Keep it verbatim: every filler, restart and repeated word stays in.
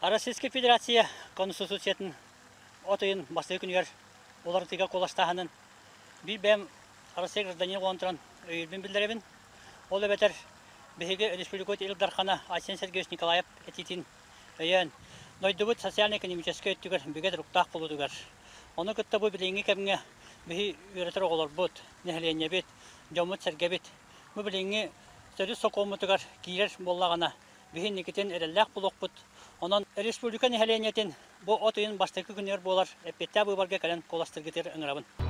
Российская Федерация Конституциясын отойын басты күнігер олар тига коластаханын bir бәм Россия гражданин олантыран өйірбін білдіребін. Ол өбетер бігеге республикот Илдархана Асен Сергеевич Николаев этитин өйен нойдубут социально-экономический өттігер бігет руктақ болудығар. Оны күтті бұл біліңгі кәбінге бігі үйретер оғылар бұд, нәхілене бет, жомыт сәрге бет. Бұл біліңгі сөзі соқуымытығар кейер боллағана бігі некетен әрелләқ бұлық бұд. Онан республика нәхіленетін бұл отойын бастықы күнер болар әппетті бұбарға кәлін қоластыргетер ұңырабын.